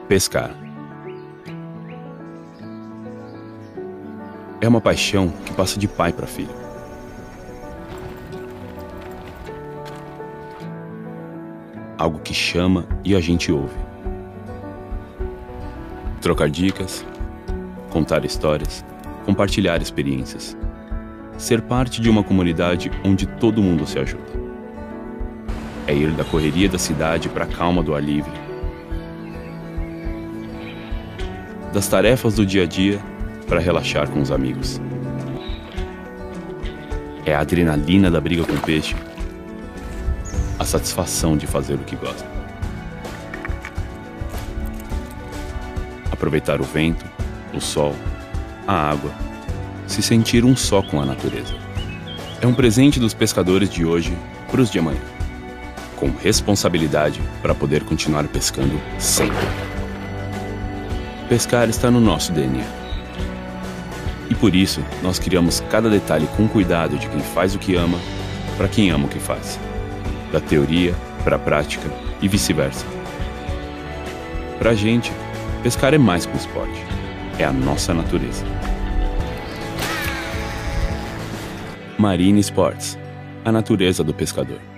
Pescar. É uma paixão que passa de pai para filho. Algo que chama e a gente ouve. Trocar dicas, contar histórias, compartilhar experiências. Ser parte de uma comunidade onde todo mundo se ajuda. É ir da correria da cidade para a calma do ar livre. Das tarefas do dia a dia para relaxar com os amigos. É a adrenalina da briga com o peixe. A satisfação de fazer o que gosta. Aproveitar o vento, o sol, a água, se sentir um só com a natureza. É um presente dos pescadores de hoje para os de amanhã, com responsabilidade para poder continuar pescando sempre. Pescar está no nosso DNA. E por isso, nós criamos cada detalhe com cuidado de quem faz o que ama para quem ama o que faz. Da teoria para a prática e vice-versa. Pra gente, pescar é mais que um esporte. É a nossa natureza. Marine Sports, a natureza do pescador.